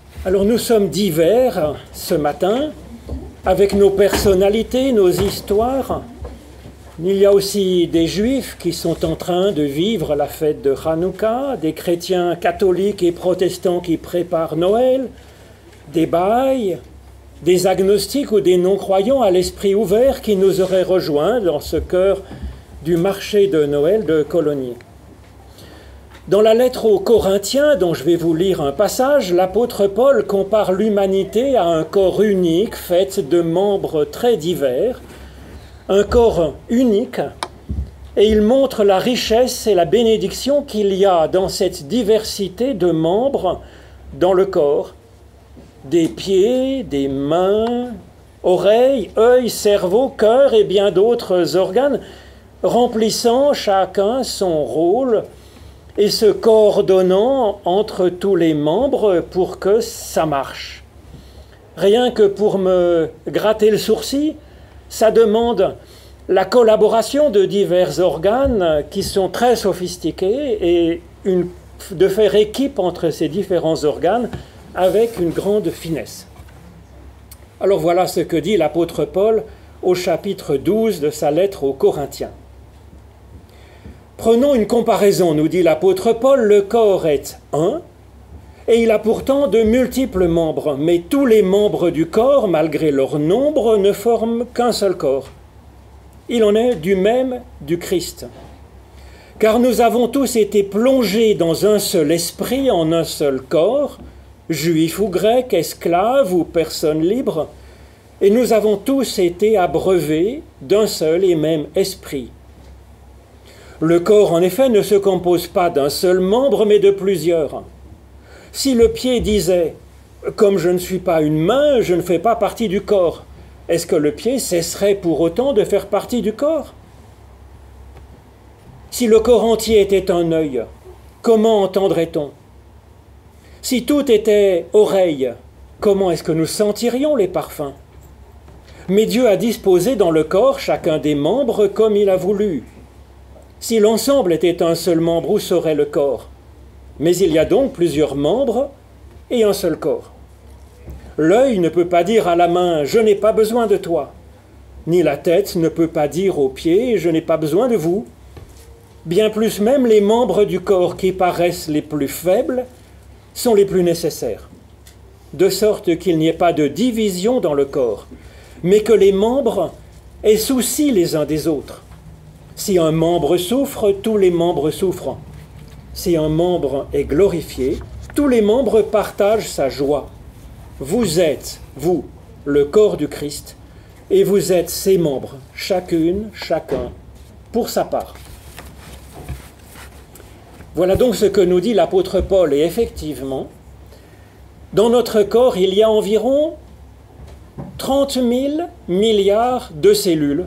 Alors nous sommes divers ce matin, avec nos personnalités, nos histoires. Il y a aussi des juifs qui sont en train de vivre la fête de Hanouka, des chrétiens catholiques et protestants qui préparent Noël, des Bahaïs, des agnostiques ou des non-croyants à l'esprit ouvert qui nous auraient rejoints dans ce cœur du marché de Noël de Colomiers. Dans la lettre aux Corinthiens, dont je vais vous lire un passage, l'apôtre Paul compare l'humanité à un corps unique fait de membres très divers, un corps unique, et il montre la richesse et la bénédiction qu'il y a dans cette diversité de membres dans le corps, des pieds, des mains, oreilles, œils, cerveau, cœur et bien d'autres organes, remplissant chacun son rôle et se coordonnant entre tous les membres pour que ça marche. Rien que pour me gratter le sourcil, ça demande la collaboration de divers organes qui sont très sophistiqués et de faire équipe entre ces différents organes avec une grande finesse. Alors voilà ce que dit l'apôtre Paul au chapitre 12 de sa lettre aux Corinthiens. Prenons une comparaison, nous dit l'apôtre Paul, le corps est un, et il a pourtant de multiples membres, mais tous les membres du corps, malgré leur nombre, ne forment qu'un seul corps. Il en est du même du Christ. Car nous avons tous été plongés dans un seul esprit, en un seul corps, juifs ou grecs, esclaves ou personnes libres, et nous avons tous été abreuvés d'un seul et même esprit. Le corps, en effet, ne se compose pas d'un seul membre, mais de plusieurs. Si le pied disait « Comme je ne suis pas une main, je ne fais pas partie du corps », est-ce que le pied cesserait pour autant de faire partie du corps? Si le corps entier était un œil, comment entendrait-on? Si tout était oreille, comment est-ce que nous sentirions les parfums? Mais Dieu a disposé dans le corps chacun des membres comme il a voulu. Si l'ensemble était un seul membre, où serait le corps? Mais il y a donc plusieurs membres et un seul corps. L'œil ne peut pas dire à la main « je n'ai pas besoin de toi », ni la tête ne peut pas dire aux pieds « je n'ai pas besoin de vous ». Bien plus même, les membres du corps qui paraissent les plus faibles sont les plus nécessaires, de sorte qu'il n'y ait pas de division dans le corps, mais que les membres aient souci les uns des autres. Si un membre souffre, tous les membres souffrent. Si un membre est glorifié, tous les membres partagent sa joie. Vous êtes, vous, le corps du Christ, et vous êtes ses membres, chacune, chacun, pour sa part. Voilà donc ce que nous dit l'apôtre Paul, et effectivement, dans notre corps, il y a environ 30 000 milliards de cellules,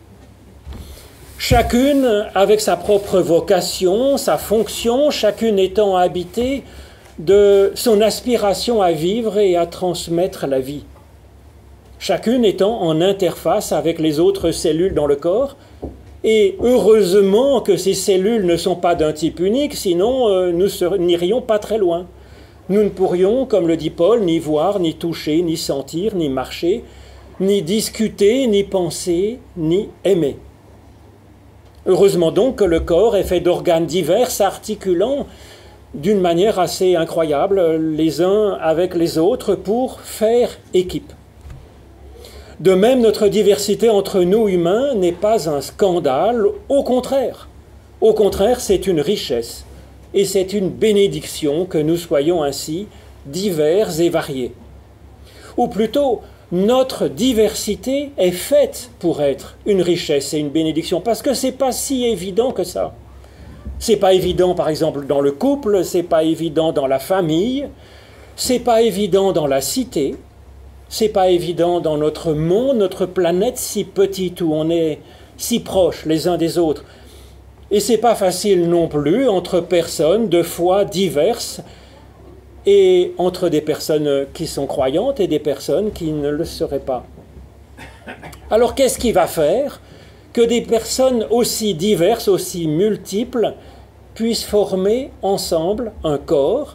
chacune avec sa propre vocation, sa fonction, chacune étant habitée de son aspiration à vivre et à transmettre la vie. Chacune étant en interface avec les autres cellules dans le corps, et heureusement que ces cellules ne sont pas d'un type unique, sinon nous n'irions pas très loin. Nous ne pourrions, comme le dit Paul, ni voir, ni toucher, ni sentir, ni marcher, ni discuter, ni penser, ni aimer. Heureusement donc que le corps est fait d'organes divers s'articulant d'une manière assez incroyable les uns avec les autres pour faire équipe. De même, notre diversité entre nous humains n'est pas un scandale, au contraire. Au contraire, c'est une richesse et c'est une bénédiction que nous soyons ainsi divers et variés. Ou plutôt, notre diversité est faite pour être une richesse et une bénédiction, parce que ce n'est pas si évident que ça. Ce n'est pas évident, par exemple, dans le couple, ce n'est pas évident dans la famille, ce n'est pas évident dans la cité, ce n'est pas évident dans notre monde, notre planète si petite où on est si proches les uns des autres. Et ce n'est pas facile non plus entre personnes de foi diverses et entre des personnes qui sont croyantes et des personnes qui ne le seraient pas. Alors qu'est-ce qui va faire que des personnes aussi diverses, aussi multiples, puissent former ensemble un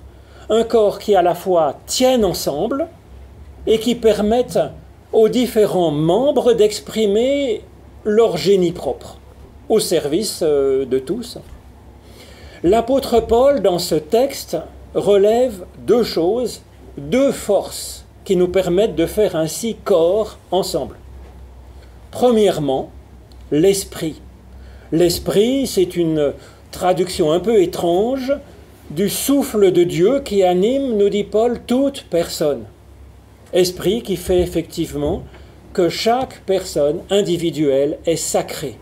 un corps qui à la fois tienne ensemble et qui permette aux différents membres d'exprimer leur génie propre, au service de tous. L'apôtre Paul, dans ce texte, relève deux choses, deux forces qui nous permettent de faire ainsi corps ensemble. Premièrement, l'esprit. L'esprit, c'est une traduction un peu étrange du souffle de Dieu qui anime, nous dit Paul, toute personne. Esprit qui fait effectivement que chaque personne individuelle est sacrée.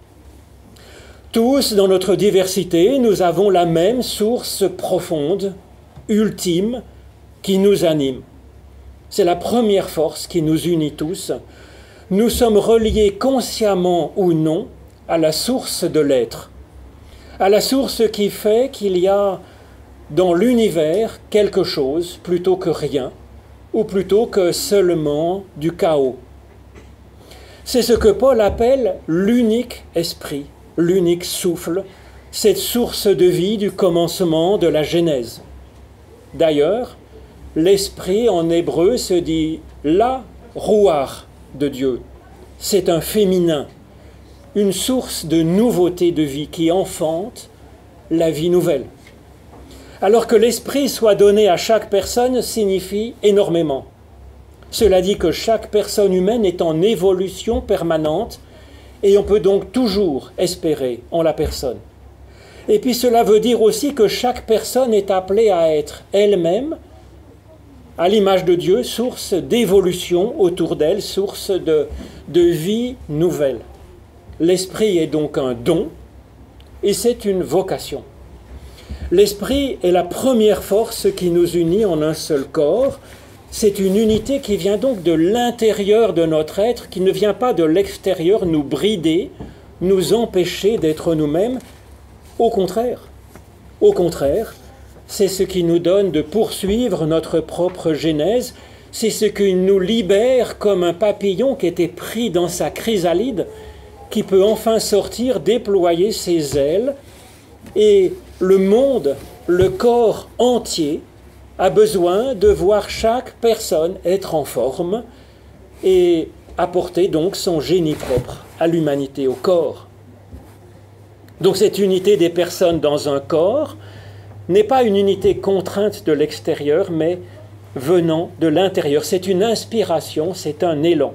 Tous, dans notre diversité, nous avons la même source profonde, ultime, qui nous anime. C'est la première force qui nous unit tous. Nous sommes reliés consciemment ou non à la source de l'être, à la source qui fait qu'il y a dans l'univers quelque chose plutôt que rien, ou plutôt que seulement du chaos. C'est ce que Paul appelle l'unique esprit, l'unique souffle, cette source de vie du commencement de la Genèse. D'ailleurs, l'esprit en hébreu se dit la rouar de Dieu. C'est un féminin, une source de nouveauté de vie qui enfante la vie nouvelle. Alors que l'esprit soit donné à chaque personne signifie énormément. Cela dit que chaque personne humaine est en évolution permanente et on peut donc toujours espérer en la personne. Et puis cela veut dire aussi que chaque personne est appelée à être elle-même, à l'image de Dieu, source d'évolution autour d'elle, source de vie nouvelle. L'esprit est donc un don et c'est une vocation. L'esprit est la première force qui nous unit en un seul corps. C'est une unité qui vient donc de l'intérieur de notre être, qui ne vient pas de l'extérieur nous brider, nous empêcher d'être nous-mêmes. Au contraire, c'est ce qui nous donne de poursuivre notre propre genèse, c'est ce qui nous libère comme un papillon qui était pris dans sa chrysalide, qui peut enfin sortir, déployer ses ailes, et le monde, le corps entier, a besoin de voir chaque personne être en forme et apporter donc son génie propre à l'humanité, au corps. Donc cette unité des personnes dans un corps n'est pas une unité contrainte de l'extérieur, mais venant de l'intérieur. C'est une inspiration, c'est un élan.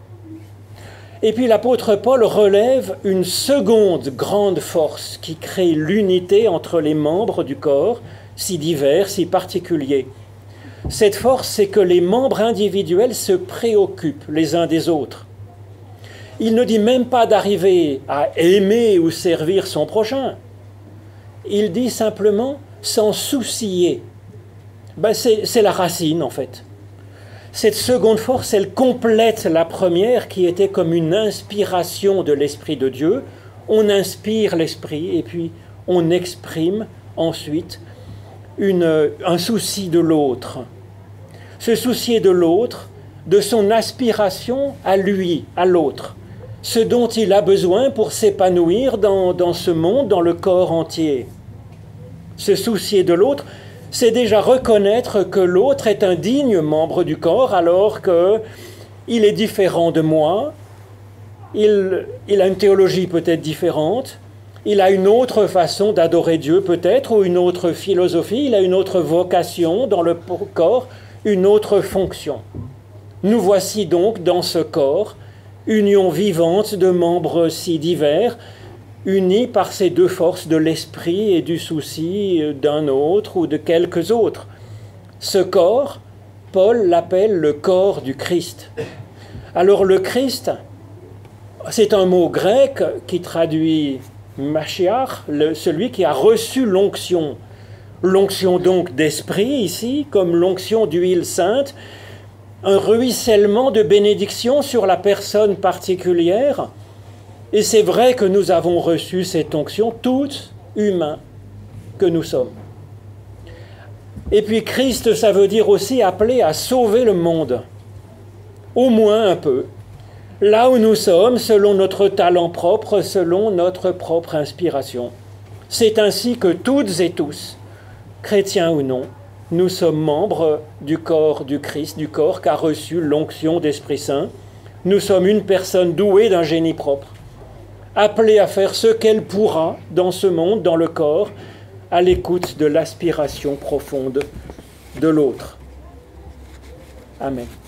Et puis l'apôtre Paul relève une seconde grande force qui crée l'unité entre les membres du corps, si divers, si particuliers. Cette force, c'est que les membres individuels se préoccupent les uns des autres. Il ne dit même pas d'arriver à aimer ou servir son prochain. Il dit simplement s'en soucier. C'est la racine en fait. Cette seconde force, elle complète la première qui était comme une inspiration de l'Esprit de Dieu. On inspire l'Esprit et puis on exprime ensuite un souci de l'autre. Se soucier de l'autre, de son aspiration à lui, à l'autre. Ce dont il a besoin pour s'épanouir dans ce monde, dans le corps entier. Se soucier de l'autre, c'est déjà reconnaître que l'autre est un digne membre du corps alors qu'il est différent de moi, il a une théologie peut-être différente, il a une autre façon d'adorer Dieu peut-être, ou une autre philosophie, il a une autre vocation dans le corps, une autre fonction. Nous voici donc dans ce corps, union vivante de membres si divers, unis par ces deux forces de l'esprit et du souci d'un autre ou de quelques autres. Ce corps, Paul l'appelle le corps du Christ. Alors le Christ, c'est un mot grec qui traduit Mashiach, celui qui a reçu l'onction. L'onction donc d'esprit ici, comme l'onction d'huile sainte, un ruissellement de bénédiction sur la personne particulière. Et c'est vrai que nous avons reçu cette onction, tous humains que nous sommes. Et puis Christ, ça veut dire aussi appelé à sauver le monde, au moins un peu, là où nous sommes, selon notre talent propre, selon notre propre inspiration. C'est ainsi que toutes et tous, chrétiens ou non, nous sommes membres du corps du Christ, du corps qu'a reçu l'onction d'Esprit Saint. Nous sommes une personne douée d'un génie propre, appelée à faire ce qu'elle pourra dans ce monde, dans le corps, à l'écoute de l'aspiration profonde de l'autre. Amen.